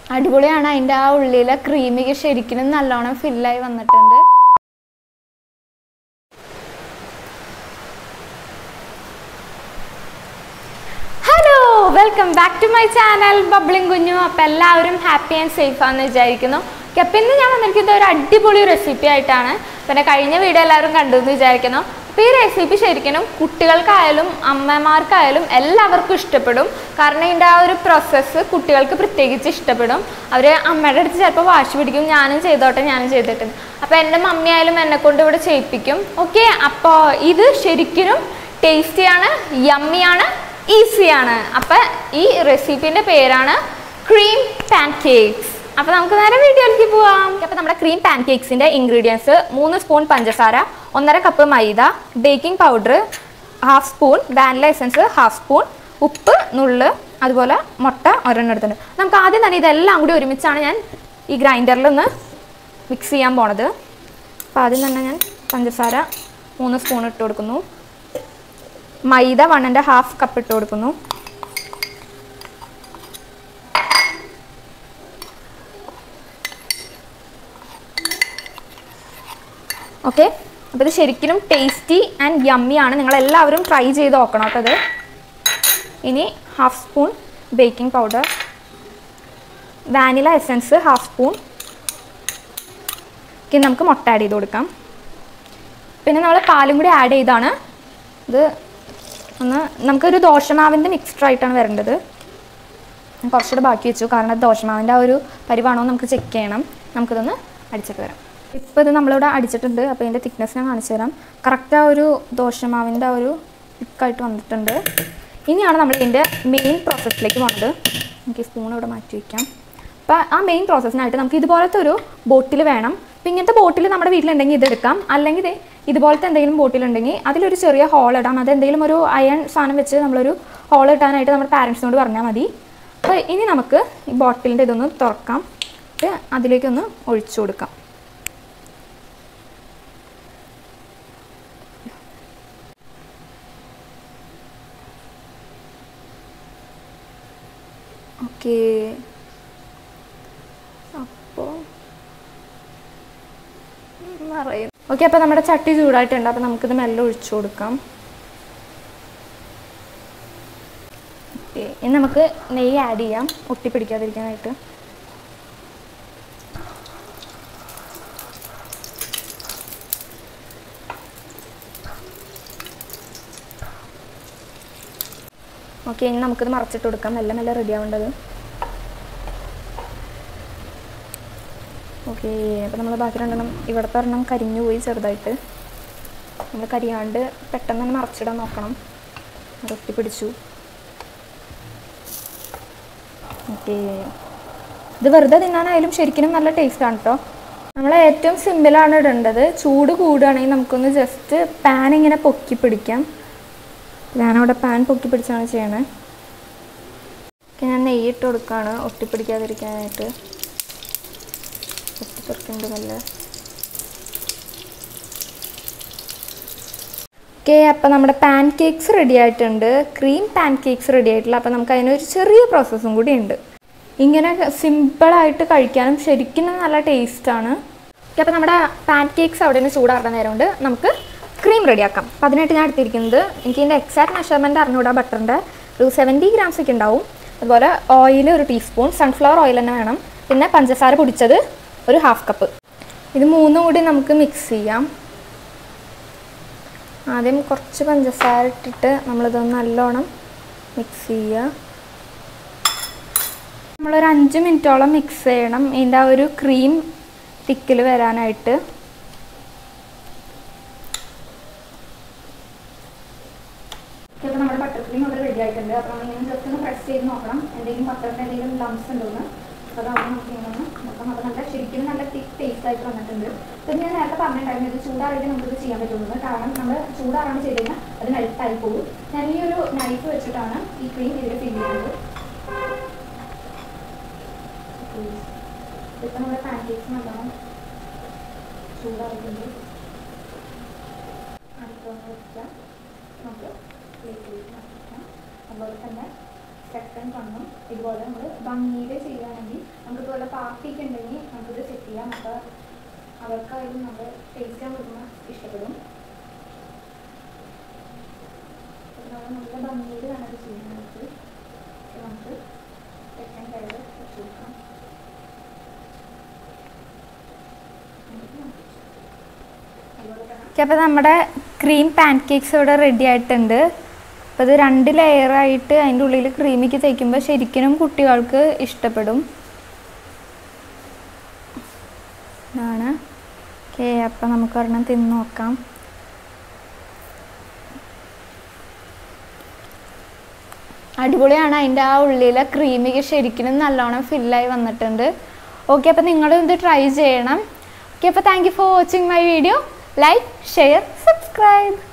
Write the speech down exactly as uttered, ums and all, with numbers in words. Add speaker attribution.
Speaker 1: അടിപൊളിയാണ്. അതിൻ്റെ ആ ഉള്ളിലെ ക്രീമിക്ക് ശരിക്കും നല്ലോണം ഫില്ലായി വന്നിട്ടുണ്ട്. Hello, welcome back to my channel bubbling കുഞ്ഞു. അപ്പം എല്ലാവരും ഹാപ്പി ആൻഡ് സേഫ് ആണെന്ന് വിചാരിക്കുന്നു. അപ്പം ഇന്ന് ഞാൻ വന്നിരിക്കുന്നത് ഒരു അടിപൊളി റെസിപ്പി ആയിട്ടാണ്. പിന്നെ കഴിഞ്ഞ വീഡിയോ എല്ലാവരും കണ്ടു എന്ന് വിചാരിക്കുന്നു. അപ്പോൾ ഈ റെസിപ്പി ശരിക്കും കുട്ടികൾക്കായാലും അമ്മമാർക്കായാലും എല്ലാവർക്കും ഇഷ്ടപ്പെടും. കാരണം ഇതിൻ്റെ ആ ഒരു പ്രോസസ്സ് കുട്ടികൾക്ക് പ്രത്യേകിച്ച് ഇഷ്ടപ്പെടും. അവർ അമ്മയുടെ അടുത്ത് ചിലപ്പോൾ വാശി പിടിക്കും, ഞാനും ചെയ്തോട്ടെ ഞാനും ചെയ്തിട്ട്. അപ്പോൾ എൻ്റെ മമ്മി ആയാലും എന്നെ കൊണ്ട് ഇവിടെ ചെയ്യിപ്പിക്കും. ഓക്കെ, അപ്പോൾ ഇത് ശരിക്കും ടേസ്റ്റിയാണ്, യമ്മിയാണ്, ഈസിയാണ്. അപ്പം ഈ റെസിപ്പീൻ്റെ പേരാണ് ക്രീം പാൻ കേക്ക്സ്. അപ്പോൾ നമുക്ക് നേരെ വീഡിയോയിലേക്ക് പോവാം. അപ്പോൾ നമ്മുടെ ക്രീം പാൻ കേക്ക്സിൻ്റെ ഇൻഗ്രീഡിയൻസ് മൂന്ന് സ്പൂൺ പഞ്ചസാര, ഒന്നര cup maida, baking powder half spoon, vanilla essence half spoon, ഉപ്പ് നുള്ള്, അതുപോലെ മുട്ട ഒരെണ്ണം എടുത്തിട്ടുണ്ട്. നമുക്ക് ആദ്യം തന്നെ ഇതെല്ലാം കൂടി ഒരുമിച്ചാണ് ഞാൻ ഈ ഗ്രൈൻഡറിൽ ഒന്ന് മിക്സ് ചെയ്യാൻ പോണത്. അപ്പോൾ ആദ്യം തന്നെ ഞാൻ പഞ്ചസാര മൂന്ന് സ്പൂൺ ഇട്ട് കൊടുക്കുന്നു. Maida one and half cup ഇട്ട് കൊടുക്കുന്നു. ഓക്കെ, അപ്പോൾ ഇത് ശരിക്കും ടേസ്റ്റി ആൻഡ് യമ്മിയാണ്. നിങ്ങളെല്ലാവരും ട്രൈ ചെയ്ത് നോക്കണം കേട്ടോ ഇത്. ഇനി half spoon baking powder, vanilla essence half spoon. ഇനി നമുക്ക് മുട്ട ആഡ് ചെയ്ത് കൊടുക്കാം. പിന്നെ നമ്മൾ പാലും കൂടി ആഡ് ചെയ്താണ് ഇത് ഒന്ന് നമുക്കൊരു ദോശമാവിൻ്റെ മിക്സ്ചർ ആയിട്ടാണ് വരേണ്ടത്. ഞാൻ കുറച്ചുകൂടെ ബാക്കി വെച്ചു, കാരണം ദോശമാവിൻ്റെ ആ ഒരു പരിവാണോ നമുക്ക് ചെക്ക് ചെയ്യണം. നമുക്കിതൊന്ന് അടിച്ചിട്ട് വരാം. ഇപ്പോൾ ഇത് നമ്മളിവിടെ അടിച്ചിട്ടുണ്ട്. അപ്പോൾ ഇതിൻ്റെ തിക്നെസ് ഞാൻ കാണിച്ചു തരാം. കറക്റ്റ് ആ ഒരു ദോശമാവിൻ്റെ ആ ഒരു തിക്കായിട്ട് വന്നിട്ടുണ്ട്. ഇനിയാണ് നമ്മൾ ഇതിൻ്റെ മെയിൻ പ്രോസസ്സിലേക്ക് പോകുന്നത്. നമുക്ക് ഈ സ്പൂൺ ഇവിടെ മാറ്റി വയ്ക്കാം. അപ്പോൾ ആ മെയിൻ പ്രോസസ്സിനായിട്ട് നമുക്ക് ഇതുപോലത്തെ ഒരു ബോട്ടിൽ വേണം. അപ്പോൾ ഇങ്ങനത്തെ ബോട്ടിൽ നമ്മുടെ വീട്ടിലുണ്ടെങ്കിൽ ഇതെടുക്കാം. അല്ലെങ്കിൽ ഇതുപോലത്തെ എന്തെങ്കിലും ബോട്ടിലുണ്ടെങ്കിൽ അതിലൊരു ചെറിയ ഹോൾ ഇടാം. അതെന്തെങ്കിലും ഒരു അയൺ സാധനം വെച്ച് നമ്മളൊരു ഹോൾ ഇടാനായിട്ട് നമ്മുടെ പാരൻസിനോട് പറഞ്ഞാൽ മതി. അപ്പോൾ ഇനി നമുക്ക് ഈ ബോട്ടിലിൻ്റെ ഇതൊന്ന് തുറക്കാം. അതിലേക്കൊന്ന് ഒഴിച്ചു കൊടുക്കാം. ഓക്കെ, അപ്പോൾ നിറയും. ഓക്കെ, അപ്പോൾ നമ്മുടെ ചട്ടി ചൂടായിട്ടുണ്ട്. അപ്പോൾ നമുക്കിത് മെല്ലെ ഒഴിച്ചു കൊടുക്കാം. ഓക്കെ, ഇനി നമുക്ക് നെയ്യ് ആഡ് ചെയ്യാം ഒട്ടിപ്പിടിക്കാതിരിക്കാനായിട്ട്. ഓക്കെ, ഇനി നമുക്കിത് മറച്ചിട്ട് കൊടുക്കാം. മെല്ലെ മെല്ലെ റെഡി ആവേണ്ടത്. ഓക്കെ, അപ്പോൾ നമ്മൾ ബാക്കി രണ്ടെണ്ണം ഇവിടുത്തെ ഒരെണ്ണം കരിഞ്ഞു പോയി ചെറുതായിട്ട്. നമ്മൾ കരിയാണ്ട് പെട്ടെന്ന് തന്നെ മറച്ചിടാൻ നോക്കണം. റൊട്ടി പിടിച്ചു. ഓക്കെ, ഇത് വെറുതെ തിന്നാനായാലും ശരിക്കും നല്ല ടേസ്റ്റാണ് കേട്ടോ. നമ്മൾ ഏറ്റവും സിമ്പിളാണ് ഇടേണ്ടത്. ചൂട് കൂടുകയാണെങ്കിൽ നമുക്കൊന്ന് ജസ്റ്റ് പാൻ ഇങ്ങനെ പൊക്കി പിടിക്കാം. ഞാനവിടെ പാൻ പൊക്കി പിടിച്ചാണ് ചെയ്യണേ. ഞാൻ നെയ്യിട്ട് കൊടുക്കുകയാണ് ഒട്ടിപ്പിടിക്കാതിരിക്കാനായിട്ട്. ഒട്ടിപ്പിടിക്കുന്നുണ്ട് നല്ല. ഓക്കെ, അപ്പോൾ നമ്മുടെ പാൻ കേക്ക്സ് റെഡി ആയിട്ടുണ്ട്. ക്രീം പാൻ കേക്ക്സ് റെഡി ആയിട്ടില്ല. അപ്പോൾ നമുക്ക് അതിനൊരു ചെറിയ പ്രോസസ്സും കൂടി ഉണ്ട്. ഇങ്ങനെ സിമ്പിളായിട്ട് കഴിക്കാനും ശരിക്കും നല്ല ടേസ്റ്റാണ്. ഓക്കെ, അപ്പോൾ നമ്മുടെ പാൻ കേക്ക്സ് അവിടെ നിന്ന് ചൂടാറുന്ന നേരം കൊണ്ട് നമുക്ക് ക്രീം റെഡിയാക്കാം. അപ്പോൾ അതിനായിട്ട് ഞാൻ എടുത്തിരിക്കുന്നത്, എനിക്ക് ഇതിൻ്റെ എക്സാക്ട് മെഷർമെൻറ്റ് അറിഞ്ഞുകൂടാ, ബട്ടറിൻ്റെ ഒരു സെവൻറ്റി ഗ്രാംസ് ഒക്കെ ഉണ്ടാവും. അതുപോലെ ഓയിൽ ഒരു ടീസ്പൂൺ, സൺഫ്ലവർ ഓയിൽ തന്നെ വേണം. പിന്നെ പഞ്ചസാര പൊടിച്ചത് ഒരു ഹാഫ് കപ്പ്. ഇത് മൂന്നും കൂടി നമുക്ക് മിക്സ് ചെയ്യാം. ആദ്യം കുറച്ച് പഞ്ചസാര ഇട്ടിട്ട് നമ്മളിതൊന്ന് നല്ലോണം മിക്സ് ചെയ്യുക. നമ്മളൊരു അഞ്ച് മിനിറ്റോളം മിക്സ് ചെയ്യണം ഇതിൻ്റെ ആ ഒരു ക്രീം തിക്കിൽ വരാനായിട്ട്. ഇപ്പോൾ നമ്മുടെ ബട്ടർ ക്രീം അവിടെ റെഡി ആയിട്ടുണ്ട്. അപ്പോൾ നമ്മളിങ്ങനെ ജസ്റ്റ് ഒന്ന് പ്രസ് ചെയ്ത് നോക്കണം എന്തെങ്കിലും ബട്ടറിൻ്റെ എന്തെങ്കിലും ലംസ് ഉണ്ടോയെന്ന്. അപ്പോൾ അതാണ് നമുക്ക് ഇങ്ങനെ നോക്കാം. അപ്പോൾ നല്ല ശരിക്കും നല്ല തിക്ക് ടേസ്റ്റ് ആയിട്ട് വന്നിട്ടുണ്ട്. അപ്പോൾ ഞാൻ നേരത്തെ പറഞ്ഞിട്ടുണ്ടായിരുന്നു ഇത് ചൂടാറിയിട്ട് നമുക്കിത് ചെയ്യാൻ പറ്റുള്ളൂ. കാരണം നമ്മൾ ചൂടാറാണ് ചെയ്ത് കഴിഞ്ഞാൽ അത് മെൽറ്റായി പോകും. ഞാൻ ഈ ഒരു നൈഫ് വെച്ചിട്ടാണ് ഈ ക്രീം ഇതിൽ ഫിൽ ചെയ്യുന്നത്. ഇപ്പം നമ്മുടെ പാൻ കേക്ക്സ് നല്ലോണം ചൂടാറിയിട്ടുണ്ട്. അടുത്തൊന്ന് വെക്കാം. നമുക്ക് പ്ലേറ്റ് വെക്കാം. അതുപോലെ തന്നെ സെക്കൻഡ് വണ്ണും ഇതുപോലെ നമ്മൾ ഭംഗിയിൽ ചെയ്യുകയാണെങ്കിൽ നമുക്കിതുപോലെ പാർട്ടിക്ക് ഉണ്ടെങ്കിൽ നമുക്കിത് സെറ്റ് ചെയ്യാം. അപ്പോൾ അവർക്കായാലും നമ്മൾ ടേസ്റ്റ് ചെയ്യാൻ കൊടുക്കുമ്പോൾ ഇഷ്ടപ്പെടും. നമ്മൾ നല്ല ഭംഗിയിൽ വേണം ഇത് ചെയ്യാനായിട്ട്. നമുക്ക് സെക്കൻഡ് ലെയർ വെച്ച് കൊടുക്കാം. അപ്പോൾ നമ്മുടെ ക്രീം പാൻ കേക്ക്സ് ഇവിടെ റെഡി ആയിട്ടുണ്ട്. അപ്പോൾ ഇത് രണ്ട് ലെയറായിട്ട് അതിൻ്റെ ഉള്ളിൽ ക്രീമിക്ക് തേക്കുമ്പോൾ ശരിക്കും കുട്ടികൾക്ക് ഇഷ്ടപ്പെടും. ഇതാണ്. ഓക്കെ, അപ്പോൾ നമുക്ക് ഒരെണ്ണം തിന്ന് നോക്കാം. അടിപൊളിയാണ്. അതിൻ്റെ ആ ഉള്ളിലെ ക്രീമിക്ക് ശരിക്കും നല്ലോണം ഫില്ലായി വന്നിട്ടുണ്ട്. ഓക്കെ, അപ്പോൾ നിങ്ങളും ഇത് ട്രൈ ചെയ്യണം. ഓക്കെ, അപ്പോൾ thank you for watching my video. Like, share, subscribe.